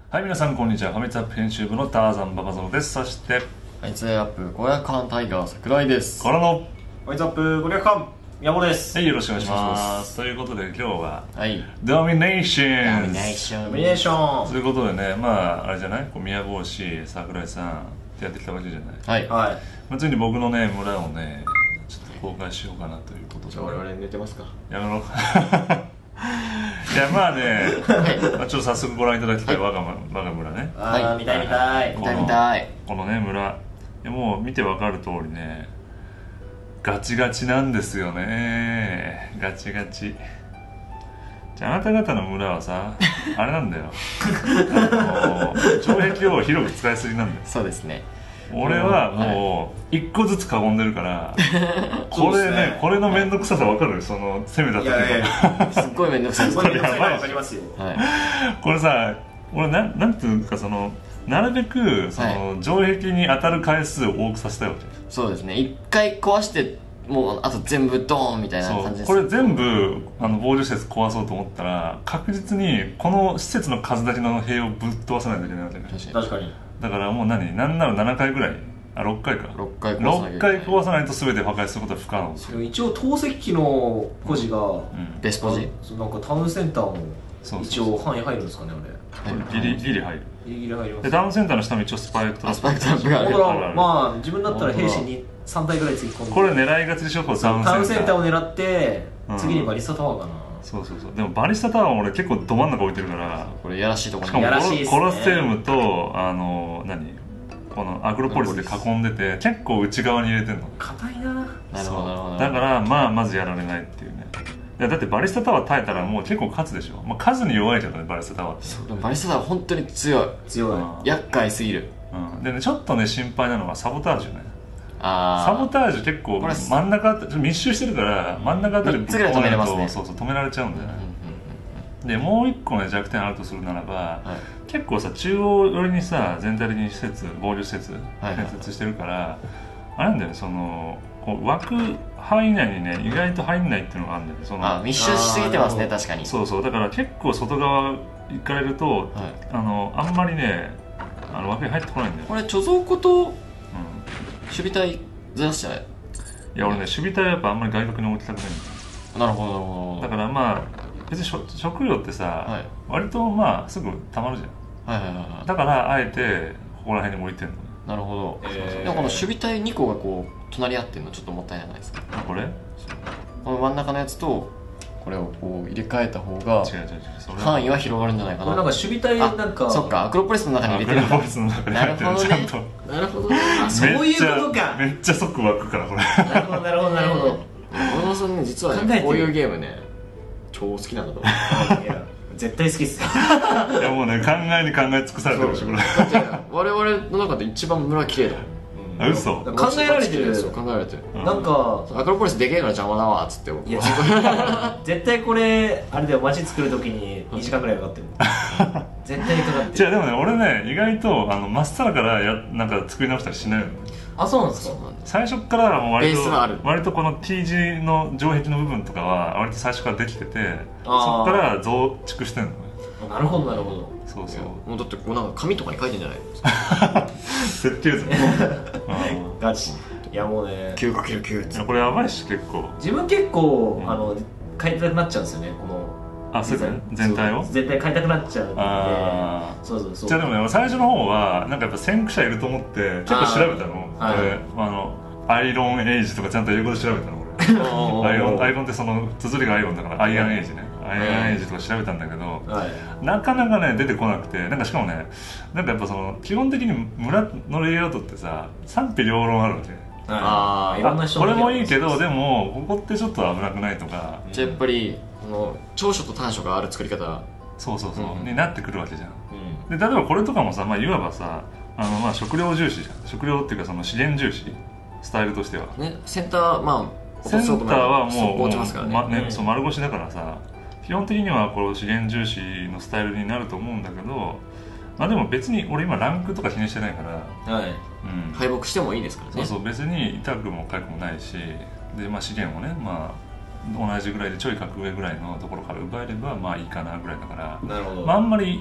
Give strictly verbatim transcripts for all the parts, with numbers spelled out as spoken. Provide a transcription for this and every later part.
はい、皆さんこんにちは。ファミツアップ編集部のターザンババゾノです。そしてはい、ツーアップごひゃくかんタイガー桜井です。 からのワイズアップごひゃくかん宮本です。 はい、よろしくお願いしますということで今日ははいドミネーションドミネーションドミネーションということでね、まああれじゃないこう宮帽子桜井さんってやってきたわけじゃない。 はいはい。 まあ、ついに僕のね村をねちょっと公開しようかなということで、 じゃあ我々寝てますか。 やめろいやまあね、まあ、ちょっと早速ご覧いただきたい、我が我が村ね。 ああ、見たい見たい。 見たい見たい。 このね村、いやもう見てわかる通りねガチガチなんですよね。ガチガチ。じゃああなた方の村はさあれなんだよあの城壁を広く使いすぎなんだよ。 そうですね。 俺はもう一個ずつ囲んでるからこれ ね, ねこれの面倒くささわかる。その攻めた時いやいやいのや、 すっごい面倒くさいです。 これめんどくさいのわかりますよ。 はいこれさ俺ななんていうかそのなるべくその城壁に当たる回数を多くさせたいわけ。 そうですね。一回壊してもうあと全部ドーンみたいなそう感じです。 これ全部あの防御施設壊そうと思ったら確実にこの施設の数だけの塀をぶっ飛ばさないといけないわけね。 確かに確かに。 だからもう何なんならななかいぐらい、あろっかいかろっかい壊さなきゃいけないろっかい壊さないと全て破壊することは不可能ですよ。 でも一応透析機のポジが、 うんベスポジそうなんかタウンセンターもそうそう一応範囲入るんですかねあれ。 ギリギリ入る。 ギリギリ入ります。 でダウンセンターの下も一応スパイクトラップあスパイクトラップがある。 ほらあるあるまあ自分だったら兵士にさんたいぐらい突き込んで。 これ狙いがちでしょ。これダウンセンタータウンセンターを狙ってうん次にバリスタタワーかな。 そうそうそう。でもバリスタタワーは俺結構ど真ん中置いてるからこれやらしいとこしかもろにやらしいっすねコロッセウムとあの何このアクロポリスで囲んでて結構内側に入れてんの。 硬いな。 なるほどなるほど。 だからまあまずやられないっていうね。いやだってバリスタタワー耐えたらもう結構勝つでしょ、まあ、数に弱いけどねバリスタタワーって。 そうでもバリスタタは本当に強い。 強い。 うん厄介すぎる。 うん、でねちょっとね心配なのはサボタージュね。 ああサボタージュ結構これ真ん中あたり密集してるから真ん中あたりぶっみっつぐらい止めれますね込まないとそうそう止められちゃうんだよね。 うんうんでもう一個ね弱点あるとするならば、 はい結構さ中央寄りにさ全体的に施設防御施設はい建設してるから、あれなんだよねそのこう枠範囲内にね意外と入んないっていうのがあるんだよね。そのあ密集しすぎてますねあー確かに。 そうそうだから結構外側行かれると、 はいあのあんまりねあの枠に入ってこないんだよ。 これ貯蔵庫とうん守備隊ずらしてない。 いや俺ね守備隊はやっぱあんまり外角に置きたくないんだよ。 なるほどなるほど。 だからまあ別に食食料ってさ、 はい割とまあすぐ溜まるじゃん。 はいはいはいはい。 だからあえてここら辺に置いてんのね。 なるほど。 えーでもこの守備隊にこがこう隣り合ってるのちょっともったいないですか。 あこれ違うこの真ん中のやつとこれをこう入れ替えた方が違う違うそれ範囲は広がるんじゃないかな。 これなんか守備隊なんか。 あそっかアクロポリスの中に入れてるんだアクロポリ。スの中に入ってるなるほどねちゃんとなるほどね。あそういうことか。 めっちゃめっちゃ即湧くからこれなるほどなるほどなるほど。 小野さんね実は考えてるねこういうゲームね超好きなんだと思う。 いや絶対好きっすよ。 いやもうね考えに考え尽くされてるでしょこれ。 だって我々の中で一番村綺麗だもん。 あ嘘考えられてる。 そう考えられてる。 うんなんかアクロポリスでけえから邪魔だわっつっていや絶対これあれだよ街作るときににじかんぐらいかかってる。絶対かかってる。 違うでもね俺ね意外とあのまっさらからやなんか作り直したりしないのね。 あそうなんですか。 最初からはもう割とベースはある割とこの T 字の城壁の部分とかは割と最初からできててそあーこから増築してんのね。 なるほどなるほど。 そうそうもうだってこうなんか紙とかに書いてんじゃないですか。 設計図うんガチ。いやもうねきゅうかけるきゅう っいつって。 やこれやばいし結構。 自分結構、 うんあの買いたくなっちゃうんですよねこのあそうだね全体をそう全体買いたくなっちゃうんで。 あそうそうそう。 じゃあでもね最初の方はなんかやっぱ先駆者いると思って結構調べたの。 あーこれあのアイロンエイジとかちゃんと英語で調べたの俺。アイロンアイロンってその綴りがアイロンだからアイアンエイジね。アイアンエイジとか調べたんだけど、 はい。 なかなかね出てこなくて、なんかしかもねなんかやっぱその基本的に村のレイアウトってさ賛否両論あるわけ。 ああいろんな人これもいいけどでもここってちょっと危なくないとか、 じゃあやっぱりこの長所と短所がある作り方。 そうそうそう、 うんになってくるわけじゃん。 うんで例えばこれとかもさ、まあ、いわばさあのまあ食料重視じゃん。食料っていうかその資源重視スタイルとしては。 ねセンターまあセンターはもう落ちますからね。 まねうんそう丸腰だからさ基本的にはこう資源重視のスタイルになると思うんだけど、まあでも別に俺今ランクとか気にしてないから、 はい。 うん敗北してもいいですからね。 そうそう別に痛くも痒くもないしで、まあ、資源をね、まあ、同じぐらいでちょい格上ぐらいのところから奪えればまあいいかなぐらいだから、 なるほど。 まあ、あんまり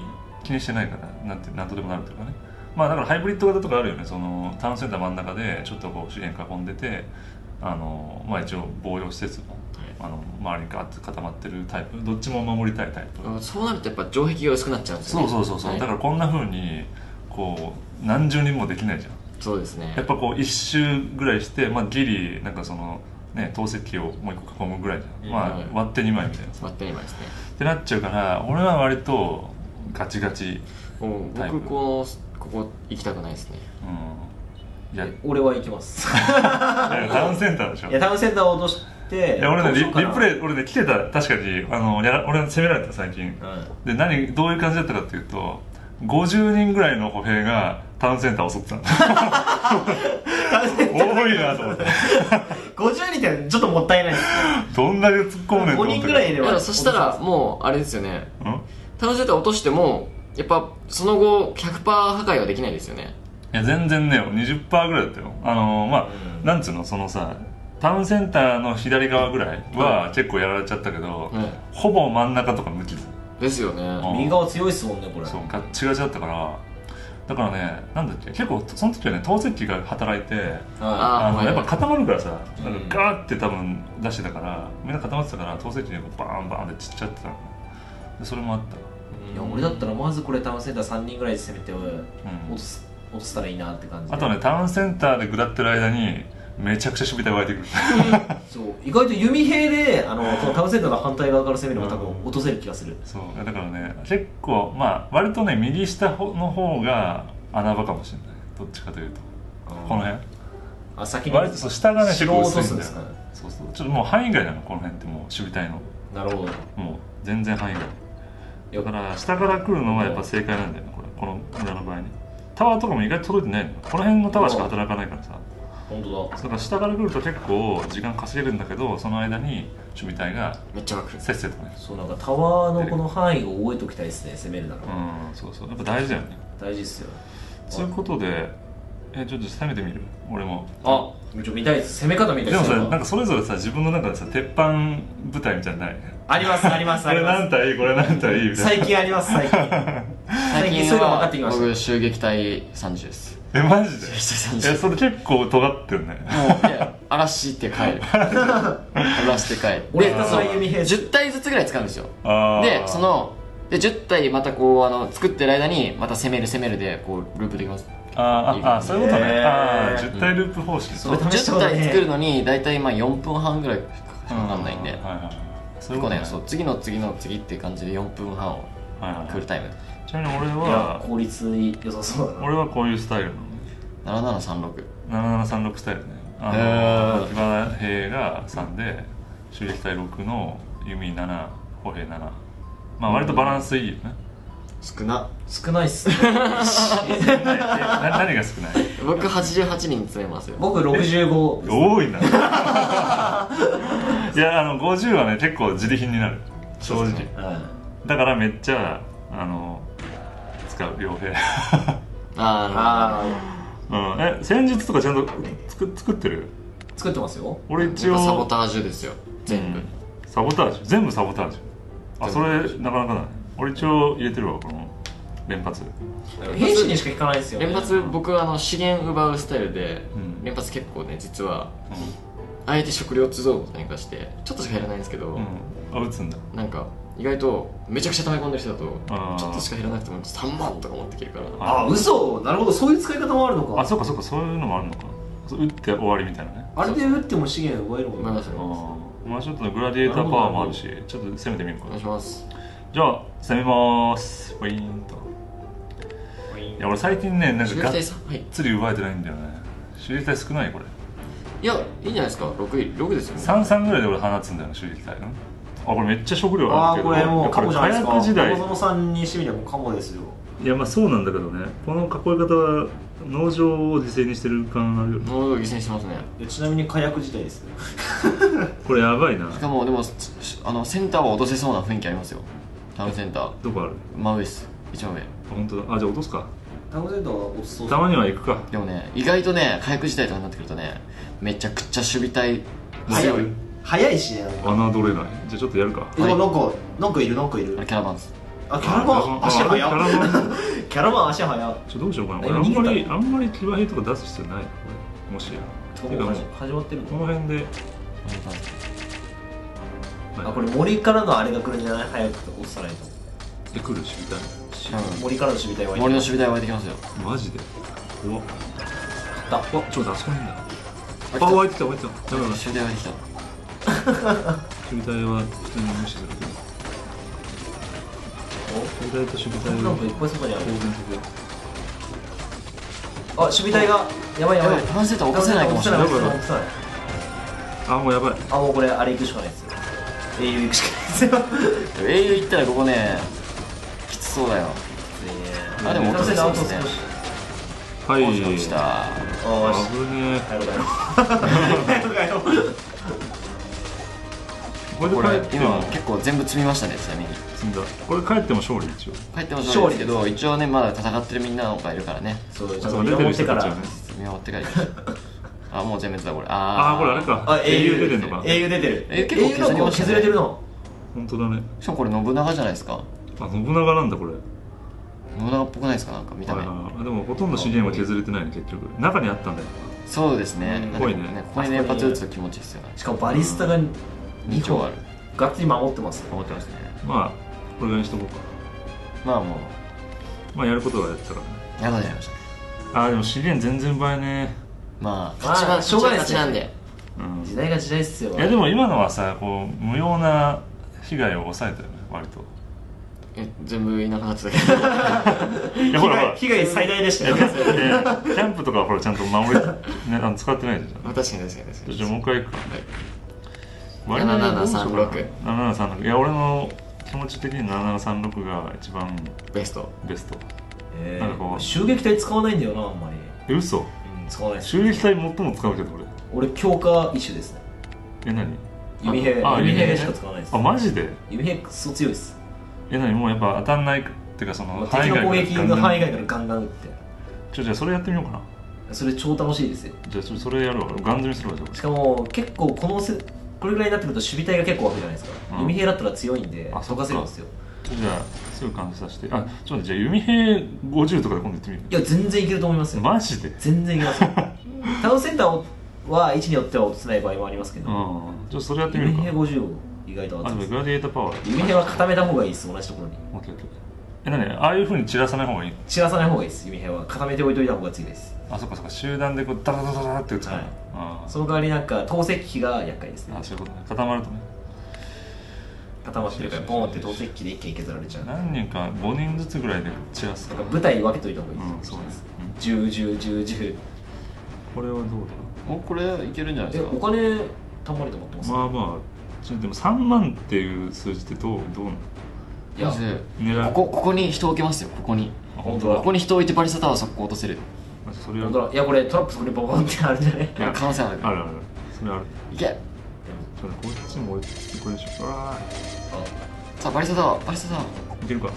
気にしてないからなんてなんとでもなるというかね。まあだからハイブリッド型とかあるよね。そのタウンセンター真ん中でちょっとこう資源囲んでて、あのまあ一応防御施設も、はい、あの周りにガーッと固まってるタイプ、どっちも守りたいタイプ。 そうなるとやっぱ城壁が薄くなっちゃうんですよね。 そうそうそうそう、はい、だからこんな風にこう何重にもできないじゃん。 そうですね。 やっぱこう一周ぐらいして、まあ、ギリなんかそのね透析をもう一個囲むぐらいじゃん、まあ、割ってにまいみたいな割ってにまいですねってなっちゃうから、俺は割とガチガチタイプ。 僕このここ行きたくないですね。 うん、いや俺は行きますタウンセンターでしょ。 いやタウンセンターを落として、 いや俺ね リ, リプレイ俺ね来てた。確かにあのや俺攻められた最近、うん、で何どういう感じだったかっていうと、ごじゅうにんぐらいの歩兵がタウンセンターを襲ってたんだ多いなと思ってごじゅうにんってちょっともったいないですね。 どんだけ突っ込むねんと思って。 ごにんぐらいでは。 そしたらもうあれですよね、タウンセンター落としてもやっぱその後 ひゃくパーセント 破壊はできないですよね。 いや全然ね にじゅっパーセント ぐらいだったよ。あのー、まあ、うん、なんつうのそのさタウンセンターの左側ぐらいは結構やられちゃったけど、うん、ほぼ真ん中とか無傷ですよね。 右側強いっすもんねこれ。 そうガッチガチだったから、だからねなんだっけ結構その時はね透析機が働いて、あのやっぱ固まるからさ、なんかガーって多分出してたからみんな固まってたから透析機がバーンバーンって散っちゃってたので、それもあった。 いや俺だったらまずこれタウンセンターさんにんぐらいで攻めて、うん、落とす落としたらいいなって感じで。 あとねタウンセンターで下ってる間にめちゃくちゃ守備隊湧いてくるそう意外と弓兵であのこのタウンセンターの反対側から攻めるのも多分落とせる気がする。 そうだからね結構まあ割とね右下の方が穴場かもしれない。どっちかというとこの辺あ先に割とそう下がね結構薄いんだよ。 ですかね。 そうそうちょっともう範囲外なのこの辺ってもう守備隊の。 なるほど。 もう全然範囲外だから下から来るのがやっぱ正解なんだよねこれ。この村の場合にタワーとかも意外と届いてないのよ。この辺のタワーしか働かないからさ。 本当だ。 だから下から来ると結構時間稼げるんだけど、その間に守備隊がめっちゃ楽せっせとね。 そうなんかタワーのこの範囲を覚えておきたいですね攻めるなら。 うんそうそうやっぱ大事だよね。 大事っすよ。 そういうことでえちょっと攻めてみる俺も。 あちょ見たいです。攻め方見たいです。 でもさなんかそれぞれさ自分の中でさ鉄板部隊みたいなのない？ ありますありますあります。 これ何体これ何体いいみたいな。 最近あります最近最近そういうの分かってきました。 僕襲撃隊さんじゅうです。 えマジで？えそれ結構尖ってるね。 もういや荒らして帰る荒らして帰るでじゅったいずつぐらい使うんですよ。でそのでじゅったいまたこうあの作ってる間にまた攻める攻めるでこうループできます。 ああそういうことね。ああじゅったいループ方式。 じゅったい作るのに大体まあよんぷんはんぐらいしかかかんないんで、結構ねそう次の次の次っていう感じでよんぷんはんをクールタイム。 ちなみに俺は効率良さそうだな。 俺はこういうスタイルなの。 なななさんろくななななさんろくスタイルね。あの騎馬兵がさんで襲撃隊ろくの弓なな歩兵なな。まあ割とバランスいいよね。 少な少ないっす何が少ない？ 僕はちじゅうはちにん詰めますよ。 僕ろくじゅうご。 多いな。いやあのごじゅうはね結構自利品になる正直、ね、だからめっちゃあの使う傭兵ああ、うん、え戦術とかちゃんと作作ってる？ 作ってますよ。 俺一応サボタージュですよ全部、うん、 サボタージュ全部サボタージュ。あそれなかなかない。俺一応入れてるわこの連発。 兵士にしか効かないですよね。 連発僕あの資源奪うスタイルで、うん、連発結構ね実は、うん、あえて食料通道とかにかしてちょっとしか減らないんですけど、うん、 あ撃つんだ。 なんか意外とめちゃくちゃ溜め込んでる人だとちょっとしか減らなくてもさんまんとか持ってきるから。 ああ嘘。なるほどそういう使い方もあるのか。 あそうかそうかそういうのもあるのか。撃って終わりみたいなね。 あれで撃っても資源奪えるもんね。 まあちょっとグラディエーターパワーもあるしちょっと攻めてみようか。 お願いします。 じゃあ攻めまーす。ウィーンと。いや俺最近ねなんかがっつり奪えてないんだよね。襲撃隊少ないこれ。 いやいいんじゃないですか。ろくろくですよね。 さんさんぐらいで俺放つんだよね襲撃隊。あこれめっちゃ食料あるけど。 あこれもうカモじゃないですか。 火薬時代小園さんにしてみればカモですよ。 いやまあそうなんだけどねこの囲い方は農場を犠牲にしてる感あるよね。 農場を犠牲にしてますね。 ちなみに火薬自体ですよこれやばいな。 しかもでもあのセンターは落とせそうな雰囲気ありますよ。タウンセンターどこある？ 真上です。一番上。 本当だ。あじゃあ落とすか。 タウンセンターは落とそう。 たまには行くか。 でもね意外とね火薬自体とかになってくるとねめちゃくちゃ守備隊強い。 早いしね。 侮れない。じゃあちょっとやるか。 え、はい、なんかなんかいるなんかいる。 キャラバンです。 あキャラバン足速っキャラバンキャラバン足速っちょどうしようかな。 え俺あんまり逃げあんまり騎馬兵とか出す必要ないなこれ。もしや。てかもう始まってるこの辺で。 あこれ森からのあれが来るんじゃない？早く押さないと。 え来るしみたい森からの守備隊は森の守備隊湧いてきますよ。 な。マジで。怖っ。 だわちょっとあそこにいんだ。あ湧いてきた湧いてきた。やばいやばい。 守備隊湧いてきた。 守備隊は普通に無視するけど。守備隊と守備隊はなんかいっぱいそこにある。 当然的だ。 あ守備隊がやばいやばい。 反省点起こせないかもしれない。 起こせない起こせない。 あもうやばい。 あもうこれあれ行くしかないですよ。英雄行くしかないですよ。 英雄行ったらここねきつそうだよ。あでも落とせそうですね。 はい。 落ちた。 おーし危ねえ。 帰ろう帰ろう帰ろう帰ろう。 ここれれで帰っても今結構全部積みましたね。ちなみに積んだ。これ帰っても勝利一応。 帰っても勝利ですけど一応ねまだ戦ってるみんながいるからね。 そうちあょっと見守ってから。 見守ってからあもう全滅だこれ。 ああこれあれか。 あ英雄出てんのか。 英雄出てる。 え結構削りましたね削れてるの。 本当だね。 しかもこれ信長じゃないですか。 あ信長なんだこれ。 信長っぽくないですかなんか見た目。 はいはいはいでもほとんど資源は削れてないね結局。中にあったんだよ。 そうですね。 うんなんかぽいねここに連発打つと気持ちいいですよね。 しかもバリスタがにほんに丁ある。 がっつり守ってます。 思ってますね。 まあこれぐらいにしとこうか。 まあもまあやることはやったからね。 うやだじゃいました。 あーでも資源全然倍ね。 まあまあ勝ちはしょうがないですね勝ちなんで。 うん。 時代が時代っすよ。 いやでも今のはさこう無用な被害を抑えたよね割と。 え全部いなくなってたけど。 いやほらほら。 被害最大でしたよ。 いやキャンプとかはほらちゃんと守り、ね、あの使ってないじゃん。 まあ確かに確かに確かに。 じゃあもう一回いくか。 ななななさんろく。 ななななさんろく。いや俺の気持ち的にななななさんろくが一番ベスト。 ベスト。 えなんかこうー襲撃隊使わないんだよなあんまり。 え嘘。 うん使わないです。 襲撃隊最も使うけど俺。 俺強化一種ですね。 え何？ 弓兵ああ弓兵ねしか使わないですあ。マジで？ 弓兵クソ強いです。 え何もうやっぱ当たんないっていうかその敵の攻撃の範囲外がからガンガン撃って。 ちょじゃあそれやってみようかな。 それ超楽しいですよ。 じゃあちょそれやるわ。ガン積みするわじゃしかも結構このせこれぐらいになってくると守備隊が結構湧くじゃないですか、 うん弓兵だったら強いんであ溶かせるんですよ。 あじゃあすぐ完成させて。あちょっと待ってじゃあ弓兵ごじゅうとかで今度やってみる。 いや全然いけると思いますよ。 マジで？ 全然いけますよ。タウンセンターは位置によっては落とせない場合もありますけど、 うんちょっとそれやってみるか。 弓兵ごじゅう意外とあでも熱いです。 グラディエーターパワー。 弓兵は固めた方がいいです。同じところにオッケーオッケー。え何ああいう風に散らさない方がいいの？ 散らさない方がいいです。弓兵は固めておいといた方が強いです。 あそっかそっか集団でこうダラダラダラって打つから、 はいあその代わりなんか投石機が厄介ですねあ。そういうことね固まるとね。 固まってるからボーンって投石機で一気に削られちゃう。 何人かごにんずつぐらいで散らすだから部隊に分けといた方がいいうんです。 そうです、うんじゅう、じゅう、じゅう、じゅう。 これはどうもうこれいけるんじゃないでえ、 すか。 お金たんまりと思ってますだまあまあちょでもさんまんっていう数字ってどうどうなの？ いやまず狙うここここに人置けますよ。ここにあ本当だここに人置いてバリスタタワー速攻落とせる。 まずそれは本当だ。いやこれトラップそこにボコンってあるんじゃない？ いや可能性あるあるあるそれある。 いけ。 ちょっとこっちも置いてこれでしょ。うわさあバリスタタワーバリスタタワーいけるか。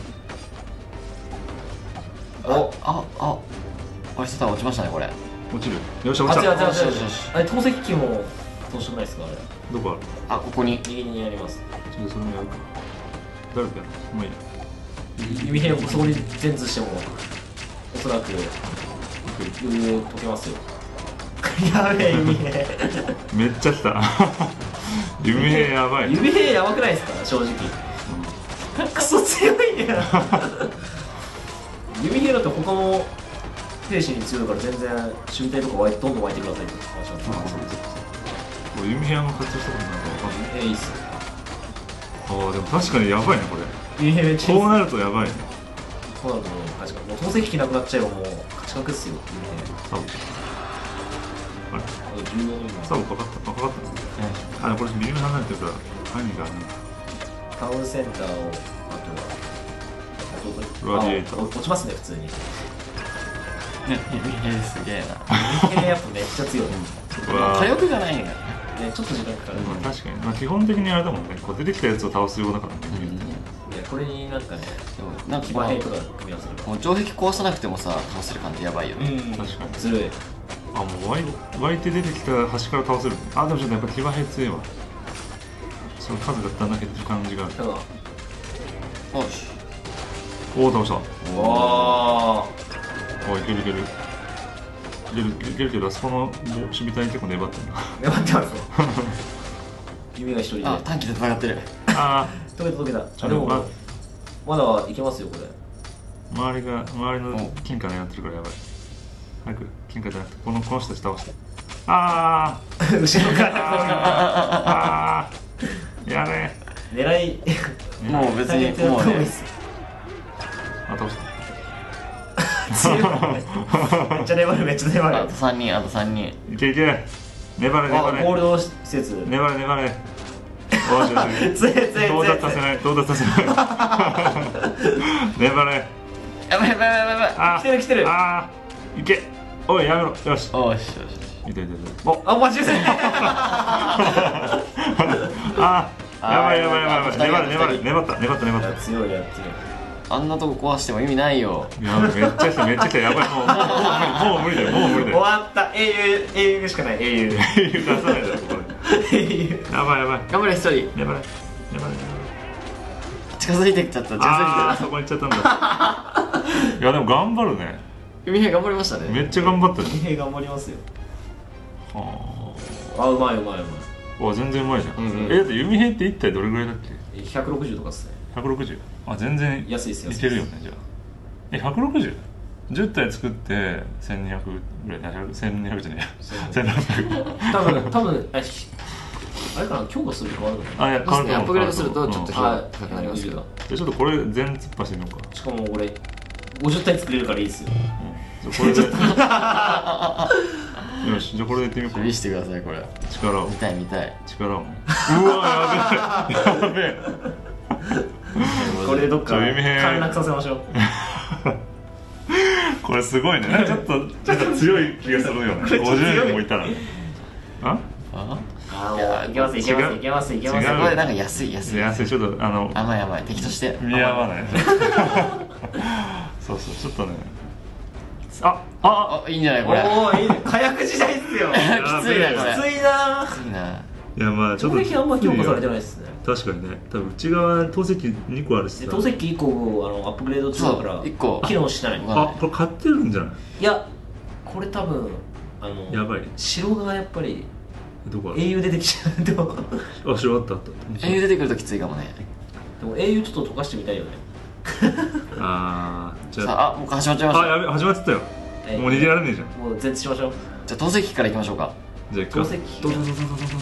お、 ー。ああバリスタタワー落ちましたねこれ。 落ちる。よっしゃあ、違う違う落ちた。 違う違うよしよし。 あれ投石機もどうしようもないですかあれ。 どこある？ あここに。 右にあります。 ちょっとそれもやるか。誰かやる？もういい。 弓兵をそこに全通してもおそらく余裕解けますよ。やべえ弓兵。 めっちゃ来た。弓兵やばい。 弓兵やばくないですか正直。クソ強いんだよ。弓兵だって他の兵士に強いから全然守備隊とか湧いどんどん湧いてくださいって話なんですあそうそうそう俺弓兵の活用したことないから分かんない。 弓兵いいっすよ。 ああでも確かにやばいねこれ。 弓兵めっちゃいいっす。 こうなるとやばいね。 そうなるともう勝ち確もう投石機なくなっちゃえばもう勝ち確っすよ弓兵。 サブ。あれあとじゅうよにんサブかかったかかったね。あでもこれ微妙に離れてるから範囲があるね。 タウンセンターをあとはグラディエーターあ落ちますね普通に。 ねえすげえな。 弓兵やっぱめっちゃ強い。ねうわー火力がないんだよ。 ちょっと時間かかる。 まあ確かに、まあ、基本的にあれだもんねこう出てきたやつを倒すようだからね。 いやこれになんかねでもなんか騎馬兵とか組み合わせる。 もう城壁壊さなくてもさ倒せる感じやばいよね。 うん確かにずるい。 あもう湧い湧いて出てきた端から倒せる。あでもちょっとやっぱ騎馬兵強いわ。その数がだんだん減ってる感じがある。 ただよしおお倒した。 おおおいけるいけるいけるいけるけど、あそこの守備隊結構粘ってるな。 粘ってますよ弓が一人で。 あ、短期で戦ってる。 あ溶けた溶けた。 ああでもまだいけますよこれ。 周りが周りの金貨狙ってるからやばい。早く金貨じゃなくてこのこの人たち倒して。ああ後ろからああやれ。 狙いもう別にもうね。 あ倒した。 強いめっちゃ粘るめっちゃ粘る。 あとさんにん、あとさんにん。 いけいけ。粘れ粘れ。 あゴールド施設。 粘れ粘れ。おしよし。 強い強い強い。 到達させない到達させない。粘れ。 やばいやばいやばいやばい。 あ来てる来てる。 ああいけ。おいやめろ。よし。 おしよし。 いたいたいた。おあマジで。 ああやばいやばいやばいやばい。粘れ粘れ粘った粘った粘った。 強いや強い。 あんなとこ壊しても意味ないよ。 やばいめっちゃ来ためっちゃ来た。やばいもうもう無理だよもう無理だよ。 終わった英雄英雄しかない英雄。 出さないだろこれ。 英雄。 やばいやばい。 頑張れ一人。 粘れ粘れ。 近づいてきちゃった。近づいてああそこ行っちゃったんだ。いやでも頑張るね。 きた。弓兵頑張りましたね。 めっちゃ頑張ったね。 英雄頑張りますよ。 はあうまいうまいうまい。 あわ全然うまいじゃん。 うんうんえだって弓兵って一体どれぐらいだっけ。 ひゃくろくじゅうとかっすね。 ひゃくろくじゅう。あ全然安いっす安いっすいけるよねじゃあ。えひゃくろくじゅう。じゅう体作ってせんにひゃくぐらい。せんにひゃくじゃねえや。せんろっぴゃく。 多分多分あひあれかな強化すると変わるのかな。 あいやそうですね、アップグレードするとちょっとうん費用高くなりますけど。 じゃあちょっとこれ全突っ走ってみようか。 しかも俺ごじゅう体作れるからいいっすよ。 うん、じゃあこれでよしじゃあこれでやってみようか。 見してくださいこれ。 力を見たい見たい。 力をね。うわやべえやべえ。 これでどっかちょ弓兵陥落させましょう。 これすごいね。なんかちょっとなんか強い気がするよね。 これちょっとごじゅう強い人もいたら。あ？ あああもういけますいけますいけますいけます。 違うこれなんか安い安い。 安いちょっとあの甘い甘い適当して。 見合わない。そうそうちょっとね。あああいいんじゃないこれ。 おおいいね火薬時代っすよ。 きついなこれ。 きついな。 きついな。 いやまあちょっと攻撃あんま強化されてないっすね。 確かにね。多分内側透析にこあるしさ。 で透析いっこあのアップグレード中だからそういっこ機能してない。 あこれ買ってるんじゃない。 いやこれ多分あのやばい。 城がやっぱりどこある。 英雄出てきちゃうと。 あ城あったあった。 英雄出てくるときついかもね。 でも英雄ちょっと溶かしてみたいよね。 あーじゃあさあ、あもう始まっちゃいました。 あやべ始まってたよ。 えーもう逃げられねえじゃん。 もう全通しましょう。 じゃあ透析機からいきましょうか。 じゃあ行くか。 透析機どうぞどうぞどうぞどうぞ。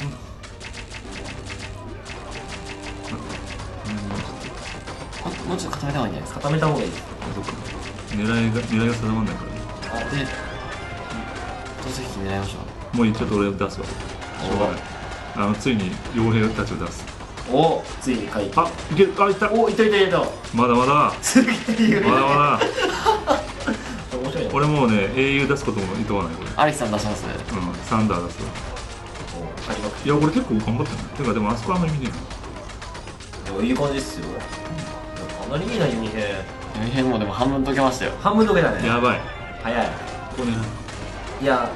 もうちょっと固めた方がいいんじゃないですか。 固めた方がいいです。 あそっか。狙いが狙いが定まんないからね。 で透析機狙いましょう。 もうちょっと俺出すわ。しょうがない。あのついに傭兵たちを出す。 おついに回帰。 あいける。あいった。 おいたいたいた。 まだまだすげえ言うね。 まだまだ。 面白いね。 俺もうね英雄出すこともいとわないこれ。 アリスさん出します。 うんサンダー出すわ。 お開幕。 いやこれ結構頑張ったね。てかでもあそこあんまり見ねでもいい感じっすよ。かなりいいな弓兵。 弓兵もでも半分解けましたよ。 半分解けたね。 えな。やばい。 早い。 ここねいや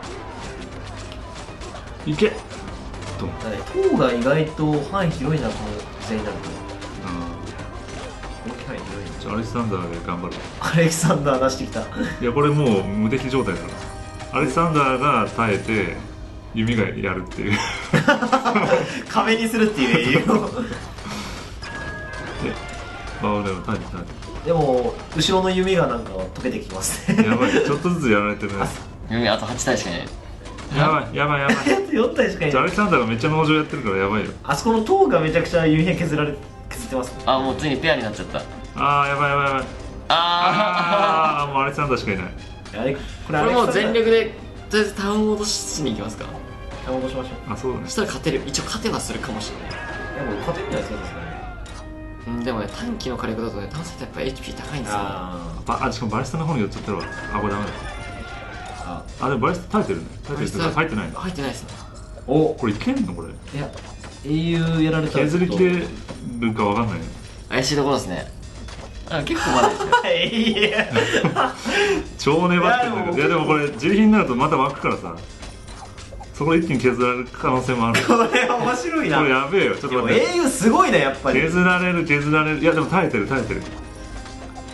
いけと。 だね塔が意外と範囲広いなこの時代になると。 うんこの範囲広いな。 じゃあアレキサンダーで頑張る。 アレキサンダー出してきた。 いやこれもう無敵状態だからアレキサンダーが耐えて弓がやるっていう。 壁にするっていう英雄を。 であ俺は耐えて耐でも後ろの弓がなんか溶けてきますね。 えてやばいちょっとずつやられてるね。 弓あとはち体しかいない。 やばいやばいやばい。 よん体しかいない。 じゃあアレキサンダーがめっちゃ農場やってるからやばいよ。 あそこの塔がめちゃくちゃ弓兵削られ削ってますね。 あもうついにペアになっちゃった。 あーやばいやばいやばい。 ああーもうアレキサンダーしかいない。 あれこれあこれもう全力ででとりあえずタウン戻しに行きますか。 戻しましょう。 あそうだねそ。したら勝てる。一応勝てはするかもしれない。 でも勝てるんじゃないですかですかね。 うんでもね短期の火力だとね男性ってやっぱ エイチピー 高いんですよ。 あああしかもバリスタの方に寄っちゃってるわ。あこれダメだ。 ああでもバリスタ耐えてるね。耐えてるけど入ってないの。 入ってないですね。 おこれいけんのこれ。 いや英雄やられたら削り切れるかわかんないね。 怪しいところですね。あ結構まだですよ。 いや超粘ってるんだけど。いやでもこれ自費になるとまた湧くからさ。そこで一気に削られる可能性もある。ここれ面白いな。 れやべえよ。ちょっでもと待って。 英雄すごいねやっぱり。 削られる削られる。いやでも耐えてる耐えてる。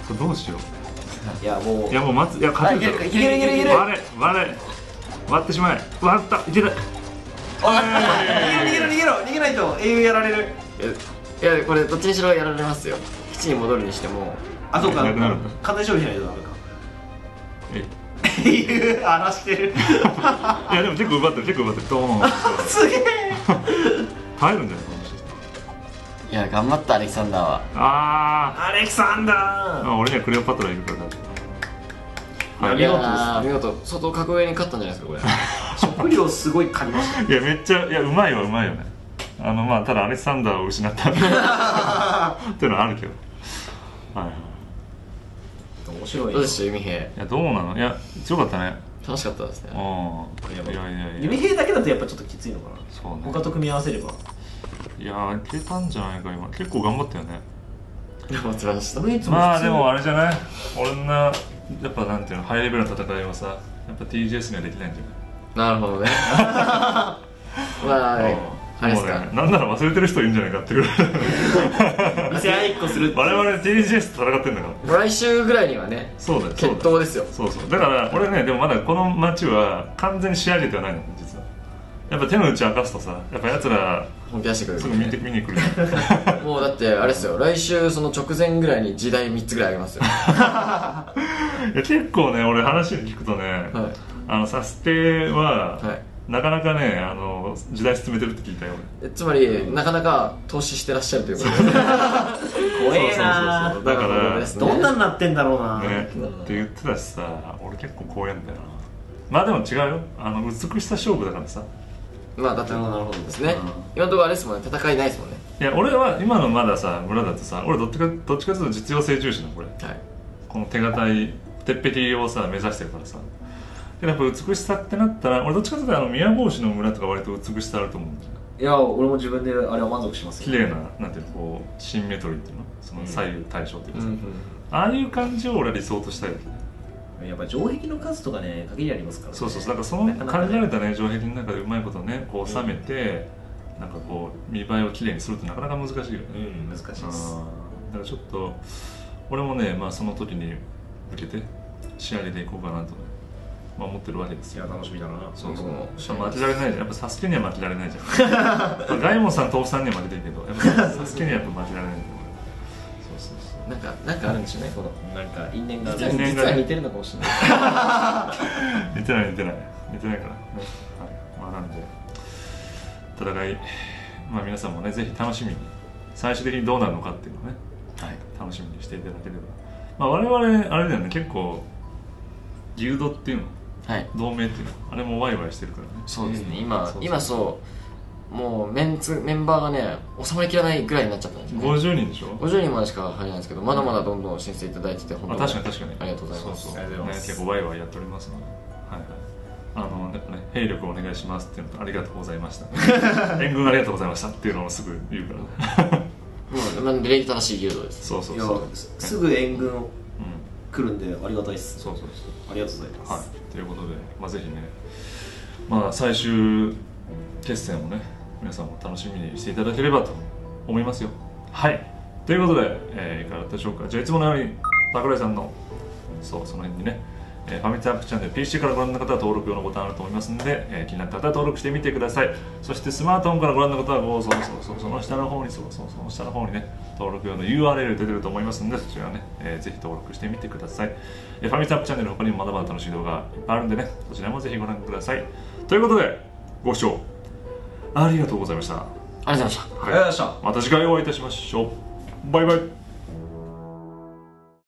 これどうしよいやもうう。いやもう待つ、いや勝てるぞ。 いけるいけるいける。 割れ割れ割ってしまえ。割った、いけた。 逃げろ逃げろ逃げろ、逃げないと英雄やられる。 いやこれどっちにしろやられますよ。基地に戻るにしても。 あ、そうか、 なくなるんだ。 簡単に勝利しないとダメか。 え英雄荒らしてる。 いやでも結構奪ってる、結構奪ってる。ドーン。 すげえ。 耐えるんじゃないかもしいや頑張ったアレキサンダーは。 れない。あアレキサンダーあ、俺にはクレオパトラいるからだ。 ー。 いや見事ー見事、相当格上に勝ったんじゃないですかこれ。 です。食料すごい借りました。 いやめっちゃ、いやうまいはうまいよね。あのまあただアレキサンダーを失ったっていうのはあるけど。はいはい。 面白い。 どうでした弓兵。 いやどうなの、いや強かったね。 楽しかったですね。 うん。いやいやいや。 弓兵だけだとやっぱちょっときついのかな。 そうね。 他と組み合わせれば。 いやーいけたんじゃないか今。結構頑張ったよね。 頑張ってました。 まあでもあれじゃない。俺んなやっぱなんていうの、ハイレベルな戦いはさ、やっぱ ティージェーエス にはできないんじゃない。 なるほどね。まああれですか。 もうね、なんなら忘れてる人いるんじゃないかっていうぐらい。 見せ合いっこする。 我々 ティージェーエス と戦ってんだから。 来週ぐらいにはね、 そうだよ。 決闘ですよ。 そうそう。だから俺ね、でもまだこの街は完全に仕上げてはないの実は。やっぱ手の内明かすとさ、やっぱ奴ら本気出してくる。 すぐ見て見に来る。 もうだってあれですよ、来週その直前ぐらいに時代みっつぐらいあげますよ。 いや結構ね、俺話聞くとね、 はいあのサステは、 はいなかなかね、あの時代進めてるって聞いたよえつまりなかなか投資してらっしゃるということですね。 怖えなそうそうそうそう。だかなるほどらですねどんなんなってんだろうな。 ね、って言ってたしさ、俺結構怖えんだよな。まあでも違うよ、あの美しさ勝負だからさ。 まあだってなるほどなるほどですね、 うん今のところあれですもんね、戦いないですもんね。 いや俺は今のまださ村だとさ、俺どっちかどっちかというと実用性重視なのこれ。 はい。 この手堅い鉄壁をさ目指してるからさ。でやっぱ美しさってなったら、俺どっちかというとあの宮帽子の村とか割と美しさあると思うんだよね。 いや俺も自分であれは満足しますよ。 綺麗な、なんていうの、こうシンメトリーっていうの、その左右対称っていうかさ、 うんうんああいう感じを俺は理想としたいわけね。 やっぱ城壁の数とかね限りありますからね。 そうそうそう、だからそのなかなかね限られたね城壁の中でうまいことねこう冷めて、なんかこう見栄えをきれいにするってなかなか難しいよね。 うん難しいです。 うんだからちょっと俺もね、まあその時に向けて仕上げていこうかなと、ね、まあ、思ってるわけですよ。 いや楽しみだな。 そうそう、 僕も負けられないじゃん。やっぱサスケには負けられないじゃん。まあガイモンさん豆腐さんには負けてるけど、やっぱサスケにはやっぱ負けられないんだよ。そうそうそう。 なんかなんかあるんでしょうね、このなんか因縁がある。 実は因縁が実は似てるのかもしれない。 似てない似てない似てないからね。はい。まあなんで戦い、まあ皆さんもねぜひ楽しみに、最終的にどうなるのかっていうのをね、 はい、 楽しみにしていただければ。まあ我々あれだよね、結構ギルドっていうの、 はい、 同盟っていうの、あれもワイワイしてるからね。 そうですね、 うん今そうそう今そうもうメンツメンバーがね収まりきらないぐらいになっちゃったんですよね。 ごじゅうにんでしょ。 ごじゅうにんまでしか入れないんですけど、まだまだどんどん申請いただいてて本あ、 当に確かに確かにありがとうございます。 そうそうありがとうございますね、結構ワイワイやっておりますので、はいはい、あのね、兵力お願いしますっていうのと、ありがとうございました援軍ありがとうございましたっていうのをすぐ言うからねもうまあ礼儀正しいギルドです。 そうそういやそう、 すぐ援軍うん、 来るんでありがたいっす。 そうそうそう、 ありがとうございます。 はい、ということで、まあ、ぜひね、まあ、最終決戦をね皆さんも楽しみにしていただければと思いますよ。はい、ということで、えー、いかがだったでしょうか。じゃあいつものように櫻井さんのそうその辺にね、えー、ファミツアップチャンネル ピーシー からご覧の方は登録用のボタンあると思いますので、えー、気になった方は登録してみてください。そしてスマートフォンからご覧の方はそうそうそうその下の方にそうそうその下の方にね登録用の ユーアールエル 出てると思いますので、そちらね、えー、ぜひ登録してみてください。えー、ファミツアップチャンネル他にもまだまだ楽しい動画いっぱいあるんでね、そちらもぜひご覧ください。ということでご視聴ありがとうございました。 ありがとうございました。 ありがとうございました。 また次回お会いいたしましょう。バイバイ。